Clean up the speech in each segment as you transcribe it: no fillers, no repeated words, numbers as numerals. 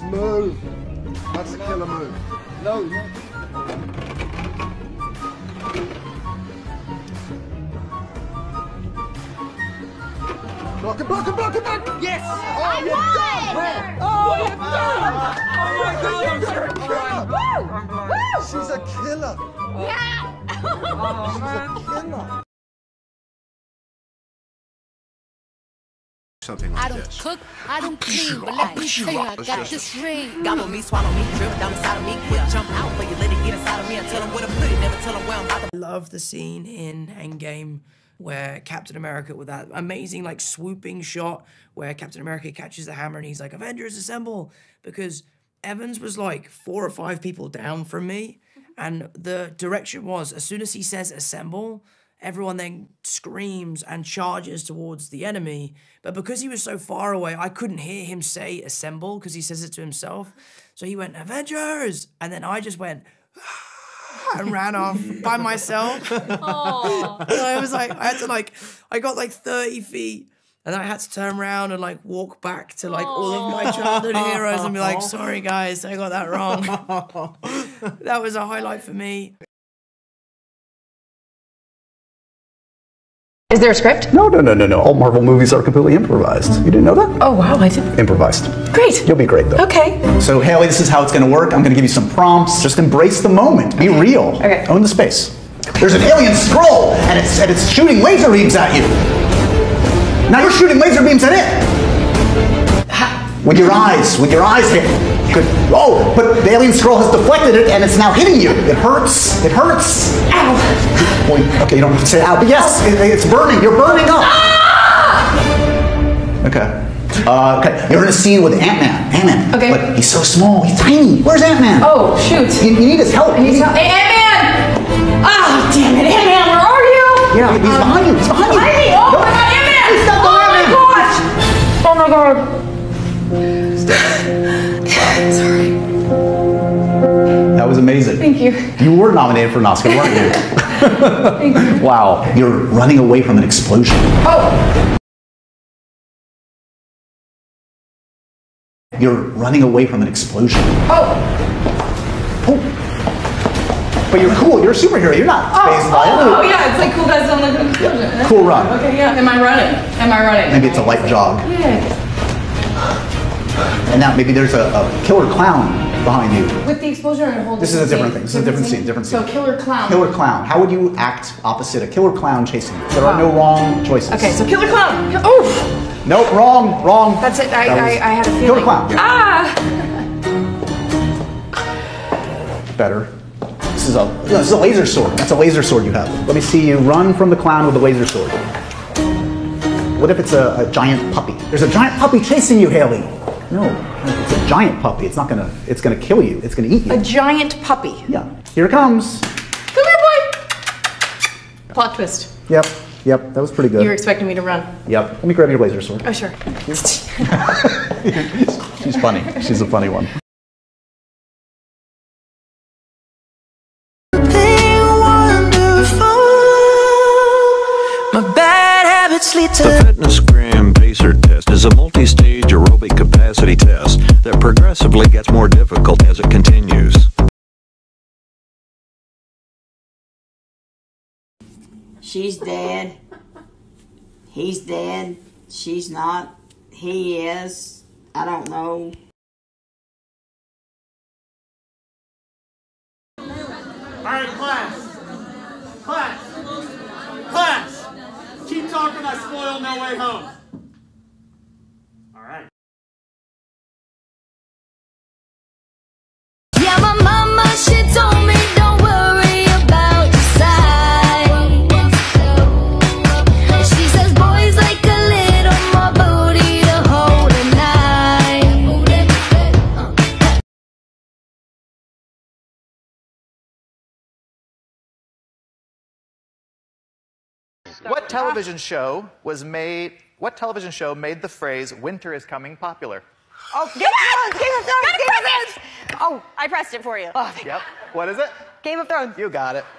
Yes, move. That's a killer move. No, no. Block it, block it, block it, block it! Yes! Oh, you're done! Oh, you're done! Oh my God! She's a killer! Yeah! She's a killer! Something like I don't this. cook, I don't clean, but let me tell you, I got this ring. Gobble me, swallow me, drip down inside of me, quick jump out, but you let it get inside of me. I tell them where to put it, never tell them where I'm about to. I love the scene in Endgame where Captain America, with that amazing like swooping shot where Captain America catches the hammer and he's like, Avengers assemble, because Evans was like 4 or 5 people down from me, and the direction was as soon as he says assemble, everyone then screams and charges towards the enemy. But because he was so far away, I couldn't hear him say assemble because he says it to himself. So he went, Avengers! And then I just went, and ran off by myself. Aww. And I was like, I got like 30 feet. And I had to turn around and like walk back to like all of my childhood heroes and be like, sorry guys, I got that wrong. That was a highlight for me. Is there a script? No. All Marvel movies are completely improvised. You didn't know that? Oh, wow, I didn't. Improvised. Great. You'll be great, though. Okay. So, Haley, this is how it's going to work. I'm going to give you some prompts. Just embrace the moment. Be real. Okay. Own the space. There's an alien scroll, and it's shooting laser beams at you. Now you're shooting laser beams at it. With your eyes hit. Good. Oh, but the alien scroll has deflected it, and it's now hitting you. It hurts. It hurts. Ow. Boy, okay, you don't have to say ow, but yes, it's burning. You're burning up. Ah! Okay. Okay. You're in a scene with Ant-Man. Ant-Man. Okay. But he's so small. He's tiny. Where's Ant-Man? Oh, shoot. You need his help. Hey, Ant-Man! Ah, damn it. Ant-Man, where are you? Yeah, he's behind you. He's behind you. Behind me? Oh, my God, Ant-Man! He's not Oh, my gosh. Oh, my God. Sorry. That was amazing. Thank you. You were nominated for an Oscar, weren't you? Thank you. Wow. You're running away from an explosion. Oh. You're running away from an explosion. Oh. Oh. But you're cool. You're a superhero. You're not phased by it. Oh, yeah. It's like cool guys don't live in the Yeah. Cool run. Okay, yeah. Am I running? Maybe it's a light jog. Yeah. And now maybe there's a killer clown behind you. With the explosion or a whole This is a different thing. This is a different scene. Different scene. So killer clown. Killer clown. How would you act opposite a killer clown chasing you? There are no wrong choices. Okay, so killer clown. Oh. Nope, wrong. That's it. I had a feeling. Killer clown. Yeah. Ah. Better. This is a laser sword. That's a laser sword you have. Let me see you run from the clown with a laser sword. What if it's a giant puppy? There's a giant puppy chasing you, Haley. No, it's a giant puppy. It's gonna kill you. It's gonna eat you. A giant puppy. Yeah. Here it comes. Come here, boy. Plot twist. Yep. That was pretty good. You were expecting me to run. Yep. Let me grab your laser sword. Oh, sure. She's funny. She's a funny one. My bad habits lead to. The Fitness Gram Pacer Test is a multi-stage aerobic capacity test that progressively gets more difficult as it continues. She's dead. He's dead. She's not. He is. I don't know. Alright, class. Keep talking, I spoil No Way Home. Alright. Yeah, my mama, she told me don't worry about your size. She says boys like a little more booty to hold at night. What television show made the phrase "winter is coming" popular? Oh, Game of Thrones! Oh, I pressed it for you. Oh, Yep. What is it? Game of Thrones. You got it.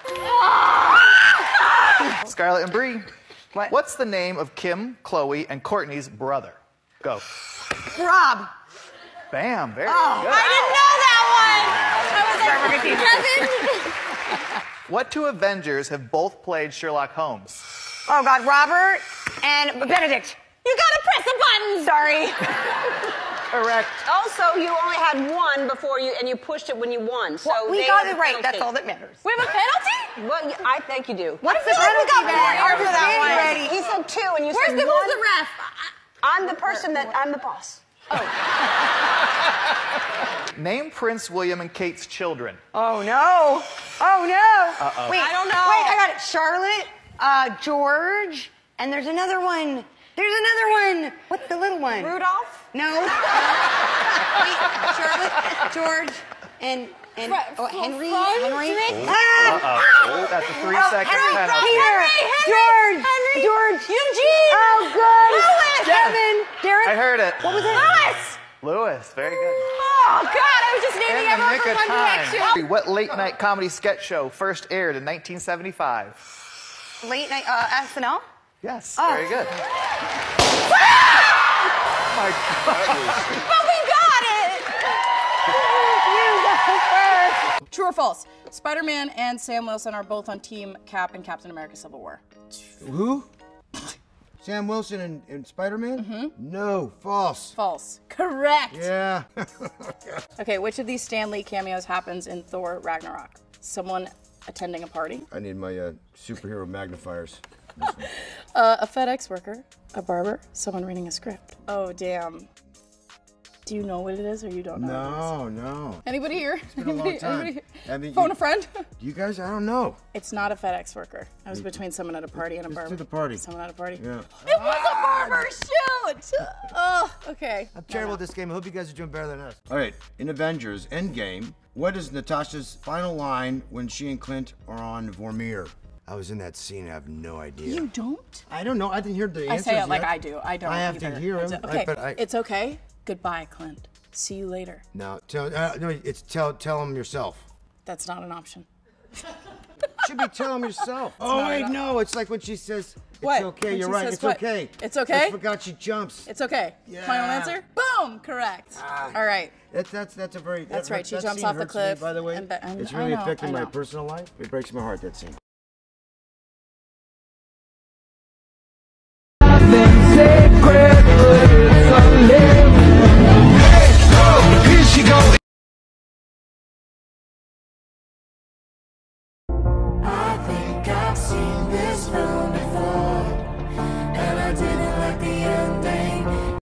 Scarlett and Bree. What's the name of Kim, Chloe, and Courtney's brother? Go. Rob. Bam, very Oh, good. I didn't know that one. I was like, Kevin. What two Avengers have both played Sherlock Holmes? Oh God, Robert and Benedict. You gotta press a button. Sorry. Correct. Also, you only had one before you pushed it when you won. So Well, we they got have it a right. penalty. That's all that matters. We have a penalty? Well, I think you do. What's the penalty? We got more for that one. Ready. He said 2, and you said 1. Who's the ref? I'm the person I'm the boss. Name Prince William and Kate's children. Oh no! Oh no! Uh-oh. Wait, I don't know. Wait, I got it. Charlotte, George, and there's another one. There's another one. What's the little one? Rudolph? No. Wait, Charlotte, George, and Henry. Henry. Uh-oh. That's a 3-second penalty. Peter. George. George. Eugene. Oh, good. Louis. Kevin. Derek. I heard it. What was it? Louis. Lewis, very good. Oh, God, I was just naming In the everyone nick from of One time. Direction. What late-night comedy sketch show first aired in 1975? Late night SNL. Yes, Oh. very good. My God. But we got it. True or false? Spider-Man and Sam Wilson are both on Team Cap in Captain America Civil War. Who? Sam Wilson and Spider-Man? No, false. False. Correct. Yeah. Okay, which of these Stan Lee cameos happens in Thor Ragnarok? Someone attending a party, I need my superhero magnifiers. a FedEx worker, a barber, someone reading a script. Oh, damn. Do you know what it is or you don't know what it is? No. Anybody here? It's been a long time. I mean, Phone a friend? You guys, I don't know. It's not a FedEx worker. I was between someone at a party and a barber. to the party. Someone at a party. Yeah. It was a barber, shoot! Oh, okay. I'm terrible at this game. I hope you guys are doing better than us. All right, in Avengers Endgame, what is Natasha's final line when she and Clint are on Vormir? I was in that scene. I have no idea. You don't? I don't know. I didn't hear the answers I say it like yet. I do. I don't I have either. to hear him. Okay, but it's okay. Goodbye, Clint. See you later. No, tell him yourself. That's not an option. Should be tell him yourself. Oh not wait, an no. It's like when she says, "It's What? okay." When You're she right. says It's what? okay. It's okay? I forgot she jumps. It's okay. Yeah. Final answer? Boom! Correct. All right. That's a very. That's right, she that jumps scene off the hurts me, cliff by the way, and it's I really know, affected I my know. personal life. It breaks my heart, that scene. Here she goes. I think I've seen this film before, and I didn't like the ending.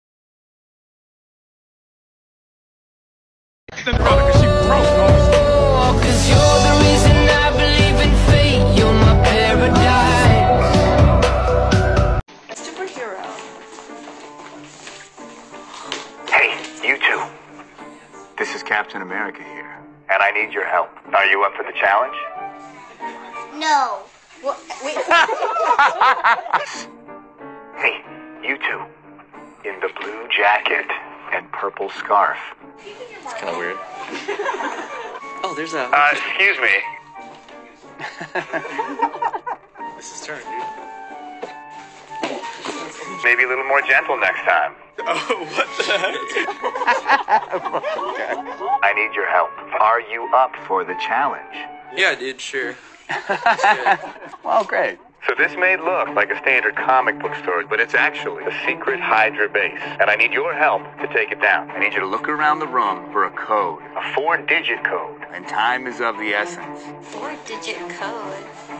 Oh, 'cause you're the reason I believe in fate. You're my paradise. Superhero. Hey, you two. This is Captain America here, and I need your help. Are you up for the challenge? No. Well, wait. Hey, you two. In the blue jacket and purple scarf. It's kind of weird. Oh, there's a... Excuse me. This is turn, dude. Maybe a little more gentle next time. Oh, what the heck? I need your help. Are you up for the challenge? Yeah, dude, sure. Well, great. So this may look like a standard comic book story, but it's actually the secret Hydra base. And I need your help to take it down. I need you to look around the room for a code. A 4-digit code. And time is of the essence. 4-digit code.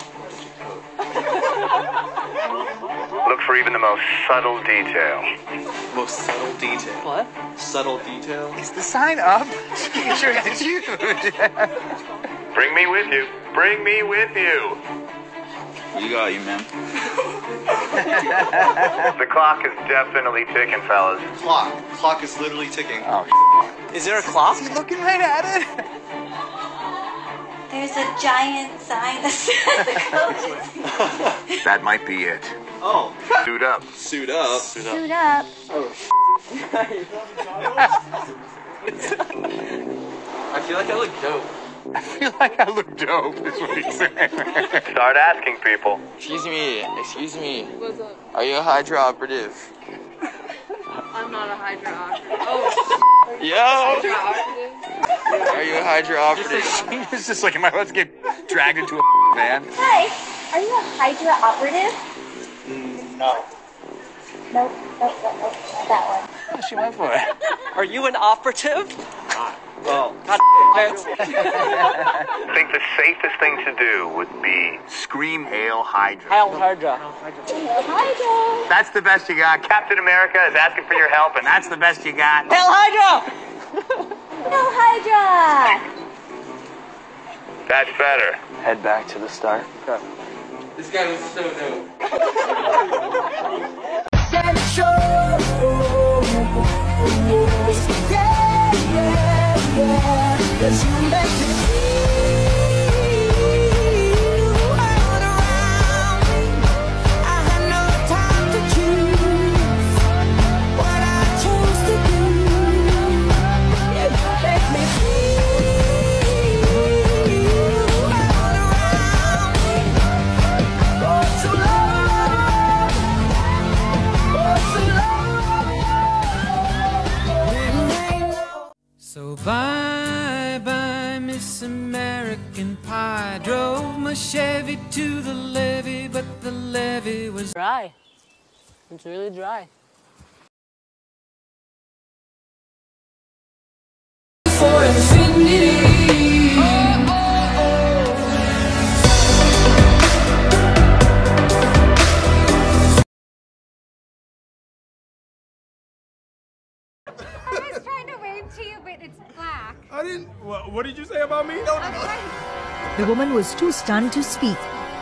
Look for even the most subtle detail. Most subtle detail. What? Subtle detail? Is the sign up? Sure, it's huge. Bring me with you. Bring me with you. You got you, man. The clock is definitely ticking, fellas. Clock is literally ticking. Oh, Is there a clock? He's looking right at it. There's a giant sign that says the code. That might be it. Oh. Suit up. Suit up. Suit up. I feel like I look dope. I feel like I look dope, is what he's saying. Start asking people. Excuse me. What's up? Are you a Hydra operative? I'm not a Hydra operative. Oh. Yo! Hydra operative? Are you a Hydra operative? It's just like, am I about to get dragged into a van? Hi, are you a Hydra operative? No. Nope, not that one. She went for it. Are you an operative? Well, I think the safest thing to do would be scream Hail Hydra. Hail Hydra. Hail Hydra! That's the best you got. Captain America is asking for your help, and that's the best you got. Hail Hydra! Hail Hydra! That's better. head back to the start. This guy was so dope. So bye bye Miss American Pie. Drove my Chevy to the levee, but the levee was dry. It's really dry. For infinity. To you, but it's black. I didn't. What did you say about me? No. The woman was too stunned to speak.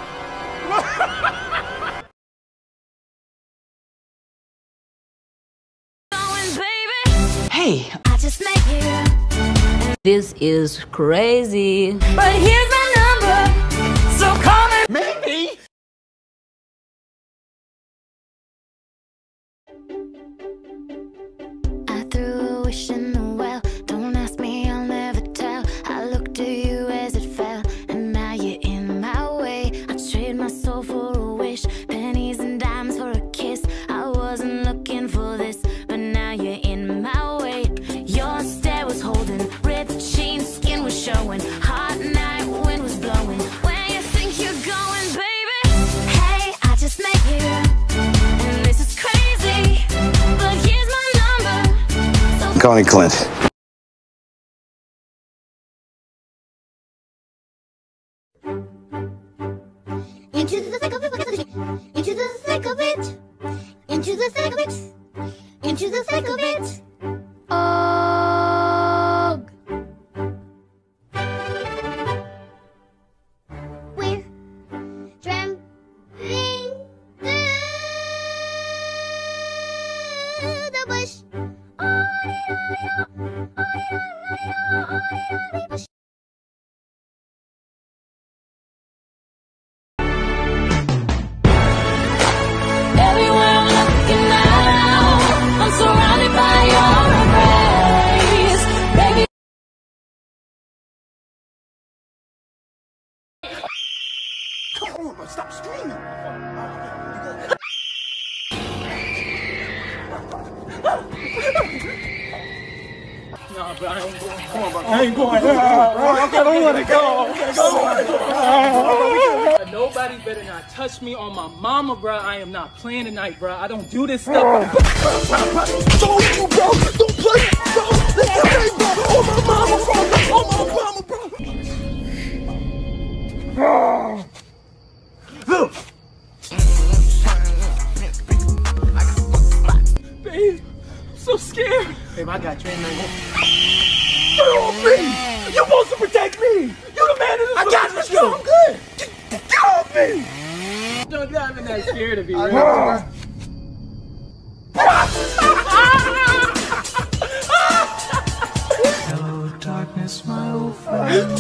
Hey, I just met you. This is crazy. But here's my number, so call me. Maybe. I threw a wish in the well. Don't ask me, I'll never tell. I looked at you as it fell, and now you're in my way. I trade my soul for a wish, pennies and dimes for a kiss. I wasn't looking for this, but now you're in my way. Your stare was holding, ripped jeans, skin was showing. Hot night, wind was blowing. Where you think you're going, baby? Hey, I just met you, and this is crazy. But here's my number. Connie Clint. Into the thick of it, into the thick of it, into the thick of it, into the thick of it. Oh, we're tramping through the bush. Bush. Everywhere I'm looking now, I'm surrounded by your embrace, baby. Come on, stop screaming. No, bro, I ain't going. Come on, bro. I ain't going. I don't want to go. Nobody better not touch me on my mama, bro. I am not playing tonight, bro. I don't do this stuff. Don't you, bro. Don't play, bro. That's the thing, bro. Oh, my mama, bro. Oh, my mama, bro. Babe, I'm so scared. Babe, I got you. Ain't nothing. Get off me. You're supposed to protect me. You're the man in this. I got this, bro. I'm good. Get off me. Don't drive me that scared of you, Hello, darkness, my old friend.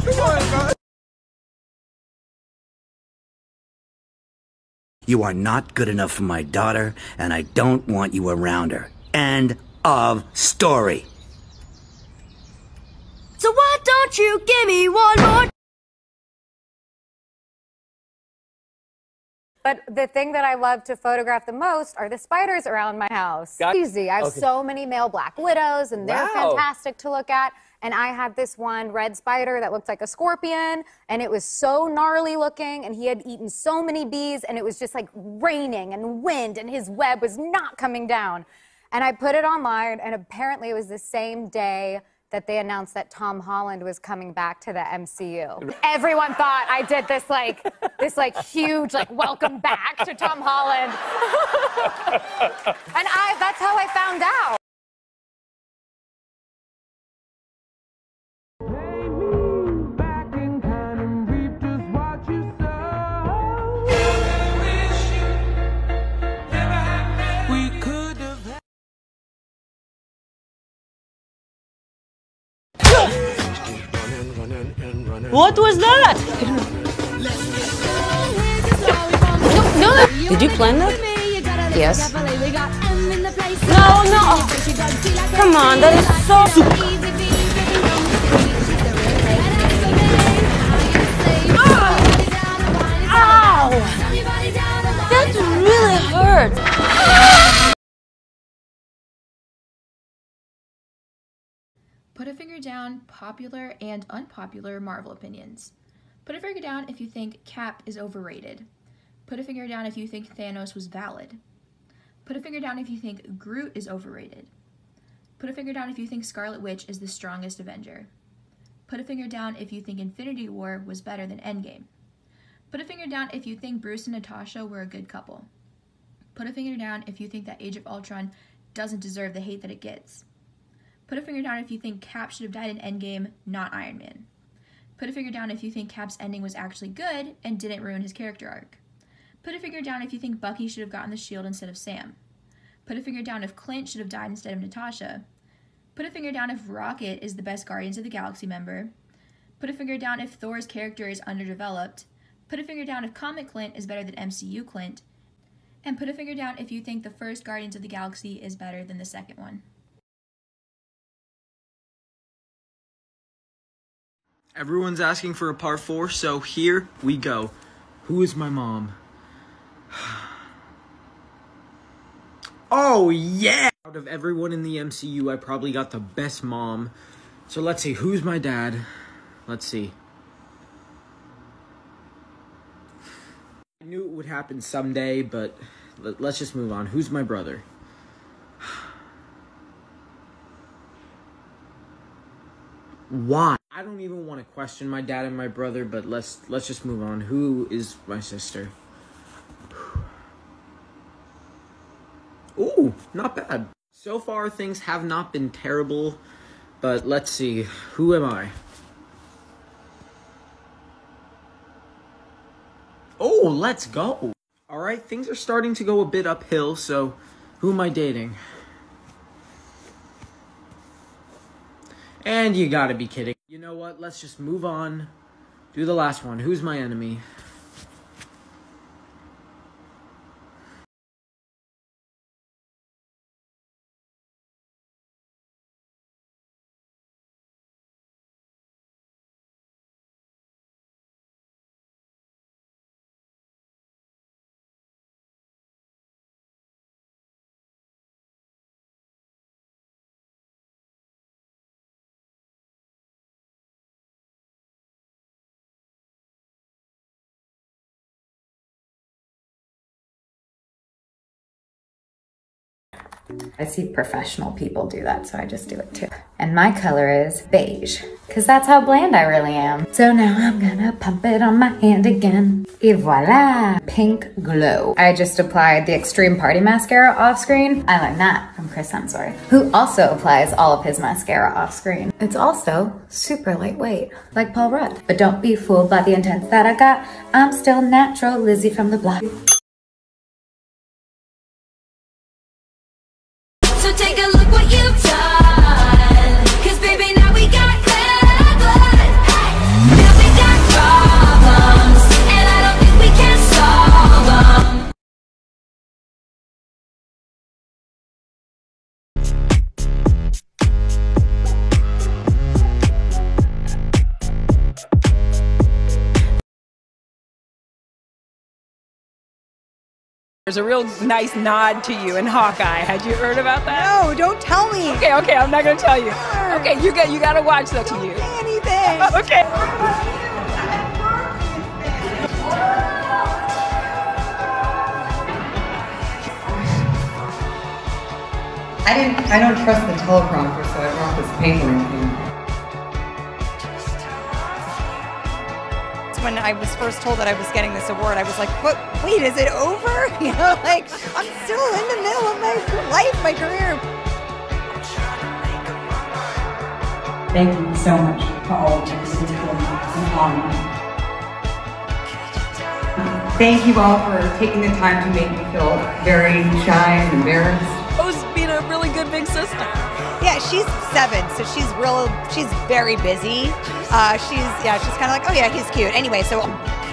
You are not good enough for my daughter, and I don't want you around her. End of story. So why don't you give me one more? But the thing that I love to photograph the most are the spiders around my house. Got- Easy. I have Okay. so many male black widows, and they're Wow. fantastic to look at. And I had this one red spider that looked like a scorpion, and it was so gnarly looking, and he had eaten so many bees, and it was just like raining and wind, and his web was not coming down. And I put it online, and apparently it was the same day that they announced that Tom Holland was coming back to the MCU. Everyone thought I did this huge welcome back to Tom Holland. And that's how I found out. What was that? No. Did you plan that? Yes. No. Come on, that is so. Ow! That really hurt. Put a finger down popular and unpopular Marvel opinions. Put a finger down if you think Cap is overrated. Put a finger down if you think Thanos was valid. Put a finger down if you think Groot is overrated. Put a finger down if you think Scarlet Witch is the strongest Avenger. Put a finger down if you think Infinity War was better than Endgame. Put a finger down if you think Bruce and Natasha were a good couple. Put a finger down if you think that Age of Ultron doesn't deserve the hate that it gets. Put a finger down if you think Cap should have died in Endgame, not Iron Man. Put a finger down if you think Cap's ending was actually good and didn't ruin his character arc. Put a finger down if you think Bucky should have gotten the shield instead of Sam. Put a finger down if Clint should have died instead of Natasha. Put a finger down if Rocket is the best Guardians of the Galaxy member. Put a finger down if Thor's character is underdeveloped. Put a finger down if comic Clint is better than MCU Clint. And put a finger down if you think the first Guardians of the Galaxy is better than the second one. Everyone's asking for a part 4, so here we go. Who is my mom? Oh, yeah! Out of everyone in the MCU, I probably got the best mom. So let's see, who's my dad? Let's see. I knew it would happen someday, but let's just move on. Who's my brother? Why? I don't even want to question my dad and my brother, but let's just move on. Who is my sister? Ooh, not bad. So far, things have not been terrible, but let's see. Who am I? Oh, let's go. All right, things are starting to go a bit uphill, so who am I dating? And you gotta be kidding. You know what? Let's just move on. Do the last one. Who's my enemy? I see professional people do that, so I just do it too. And my color is beige, because that's how bland I really am. So now I'm gonna pump it on my hand again. Et voila! Pink glow. I just applied the Extreme Party Mascara off screen. I learned that from Chris Hemsworth, who also applies all of his mascara off screen. It's also super lightweight, like Paul Rudd. But don't be fooled by the intense that I got. I'm still natural Lizzie from the block. So take a look what you've done. There's a real nice nod to you in Hawkeye. Had you heard about that? No, don't tell me. Okay, I'm not gonna tell you. Okay, you got to watch that to you. Anything. Okay. I don't trust the teleprompter, so I brought this paper in here. When I was first told that I was getting this award, I was like, what, wait, is it over? You know, like, I'm still in the middle of my life, my career. Thank you so much for all of this. It's been an honor. Thank you all for taking the time to make me feel very shy and embarrassed. Who's being a really good big sister? Yeah, she's 7, so she's very busy. She's kind of like, oh yeah, he's cute. Anyway, so.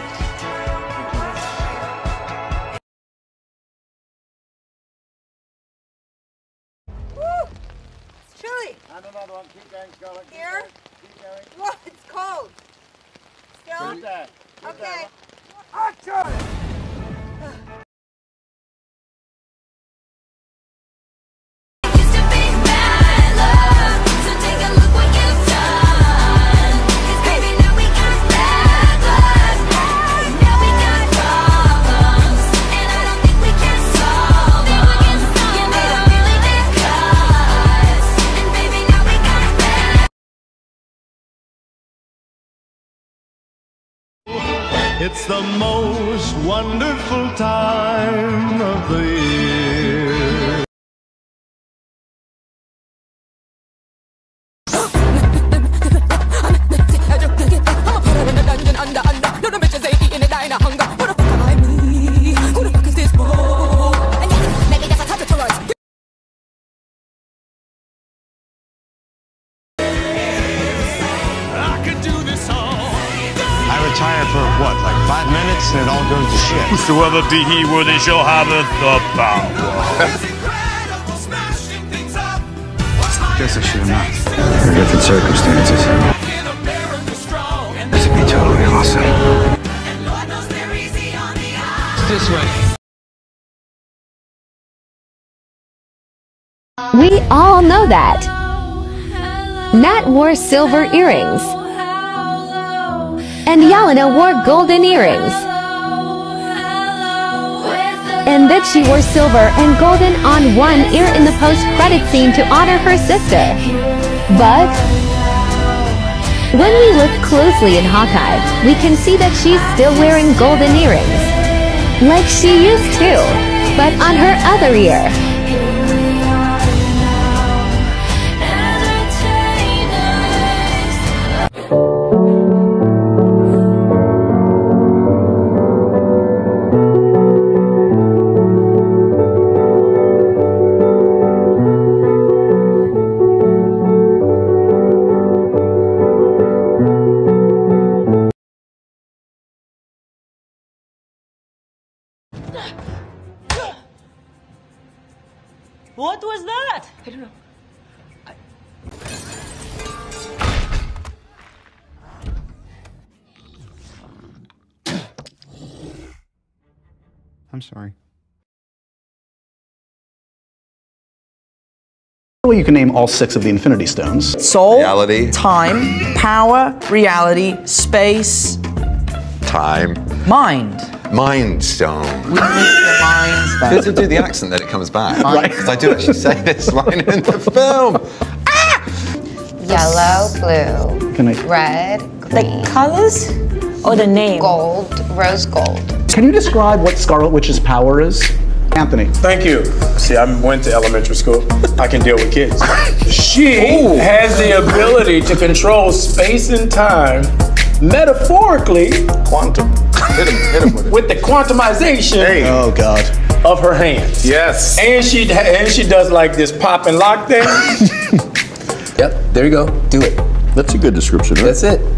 Woo! It's chilly. And another one. Keep going, Scarlett. Here? Keep going. What? It's cold. Still? Keep there. Okay. Action! It's the most wonderful time of the year. Retire for what, like 5 minutes and it all goes to shit. Whosoever be he worthy shall have the power. Guess I should have not. Under different circumstances. This would be totally awesome. This way. We all know that. Nat wore silver earrings. And Yelena wore golden earrings. And Bitchy wore silver and golden on one ear in the post-credit scene to honor her sister. But when we look closely in Hawkeye, we can see that she's still wearing golden earrings. Like she used to, but on her other ear. What was that? I don't know. I'm sorry. Well, you can name all 6 of the Infinity Stones. Soul, reality, time, power, reality, space, time, mind. Mind Stone. We make the minds back. Good to do the accent that it comes back. Right. Because I do actually say this line in the film. Yellow, blue, red, green. The colors or the name? Gold, rose gold. Can you describe what Scarlet Witch's power is? Anthony. Thank you. See, I went to elementary school. I can deal with kids. She has the ability to control space and time, metaphorically, quantum. Hit him with it. With the quantumization oh God. Of her hands. Yes. And she does like this pop and lock thing. Yep, there you go. Do it. That's a good description, right? That's it.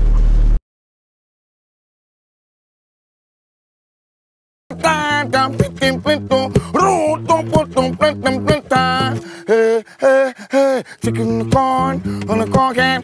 Chicken corn on a corn can.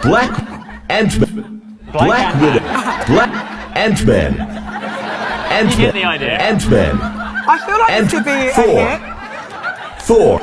Black Ant-Man. Black Widow. Black Ant-Man. You get the idea. Ant-Man. I feel like this could be a hit. Thor.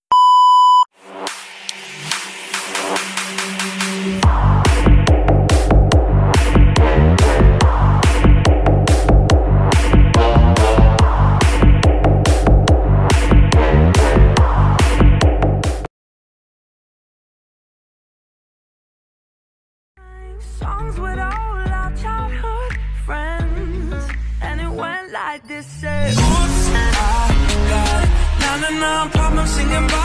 Songs with all our childhood friends, and it went like this. Oops, I got 99 problems singing.